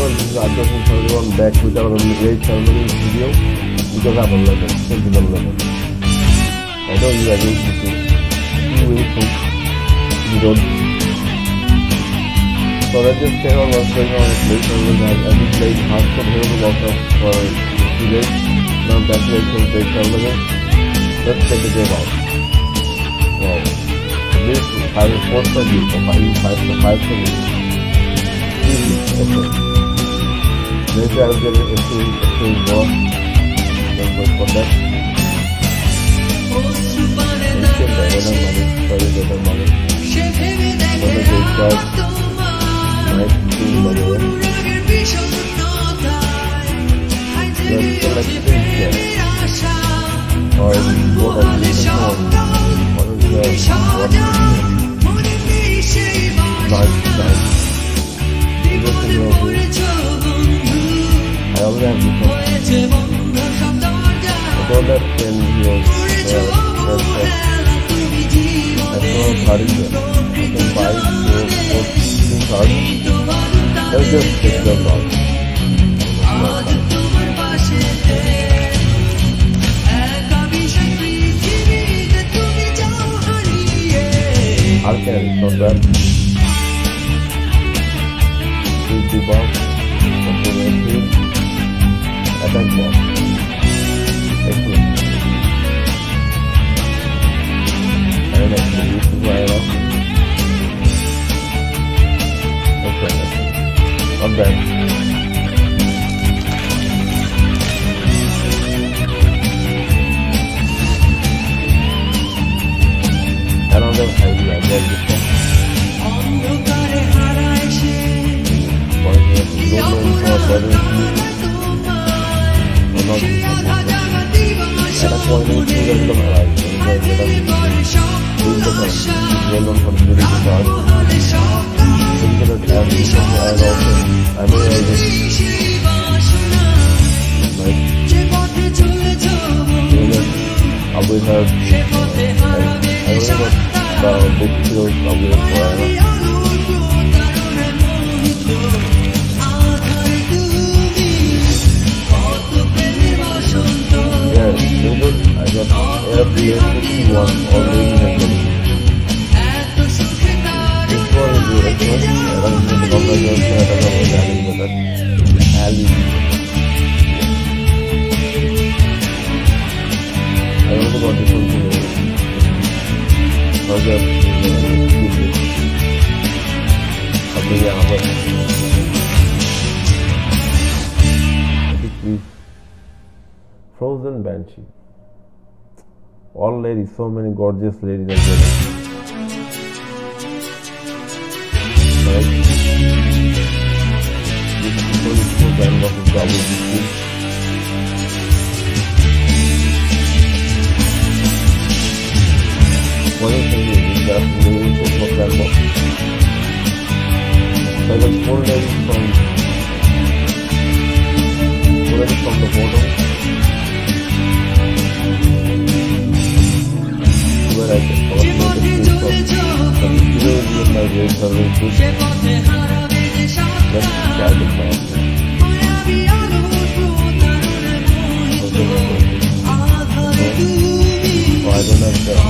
everyone, this is Adjusting71 back with another great Chalmering video because I'm unlucky, simply unlucky. I know you are going to see, you will think, you don't. So let's just check out what's going on at Blade Chalmering. I've been playing hardcore Hero Walker for 2 days. Now I'm back to Blade Chalmering. Let's check the game out. Wow. This is 5-4 view, or 5-5 view. Maybe I'll get it into more. Don't wait for that. Better money. For the great guys, nice team by the way. Let's select things here. Or what are the one? What is the nice. I already have this one. I don't have 10 heroes. I don't have 30 here. I can buy 4 cards. Let's just pick them out. Arcane, not bad. Bomb, attack bomb. Excellent. And actually, this is why I love it. Excellent. Not bad. Another idea, I love this one. Frozen Banshee. All ladies, so many gorgeous ladies are there. Right? This is only 2 band of double display. One thing is that we will put for band box. So I got 4 ladies from the photo. Where I can collect my video with my great services. Let's try the class. Oh, I don't have that.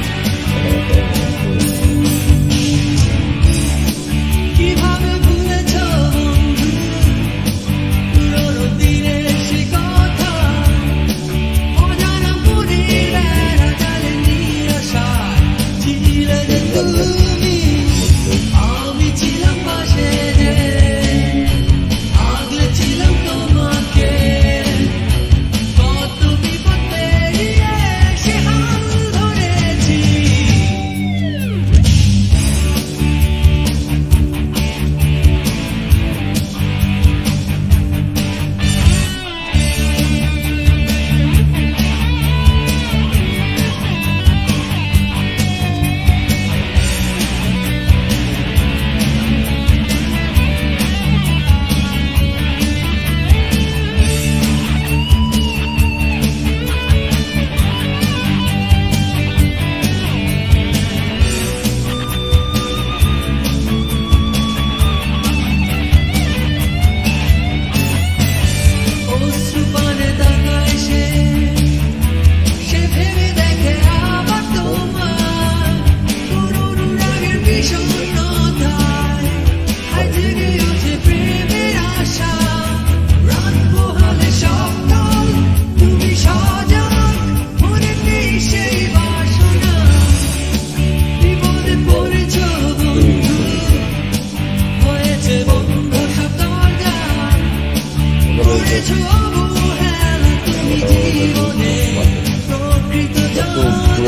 কিভাবে ভুলে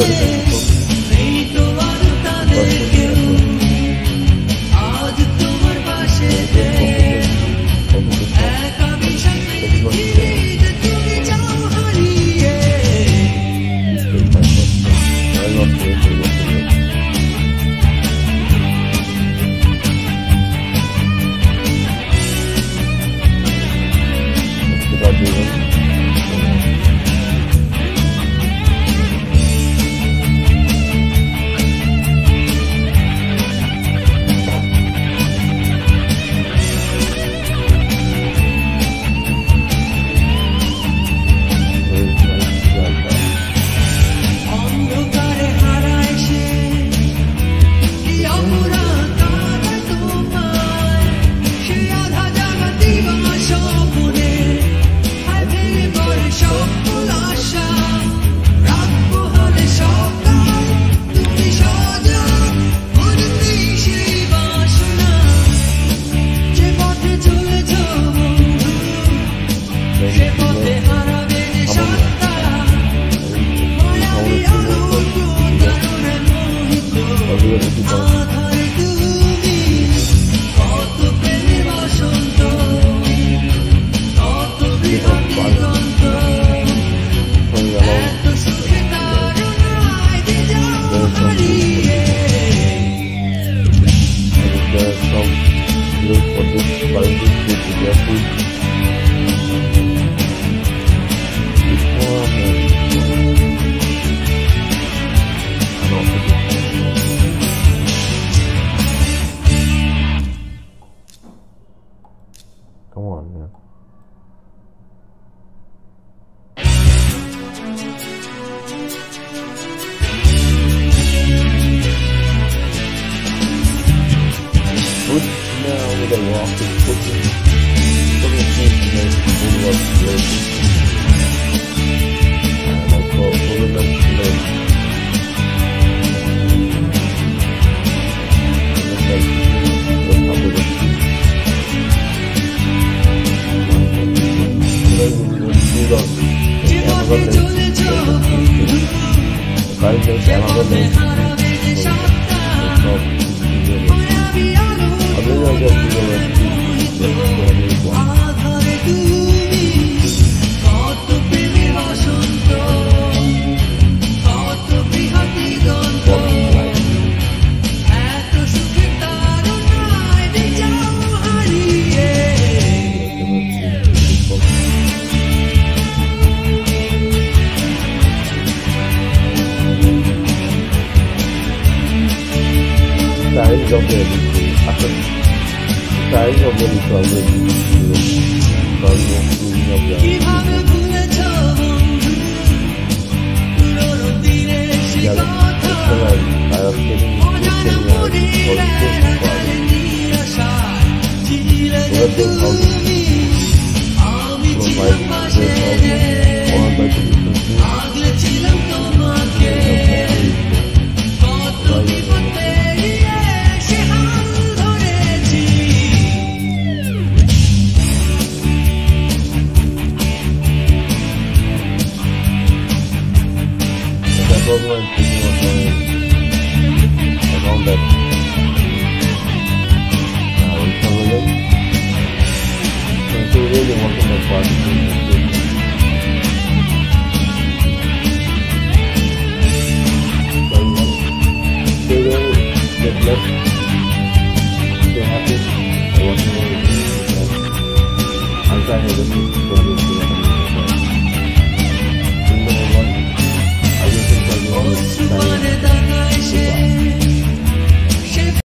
Stay happy. I want to know. I'm trying to listen to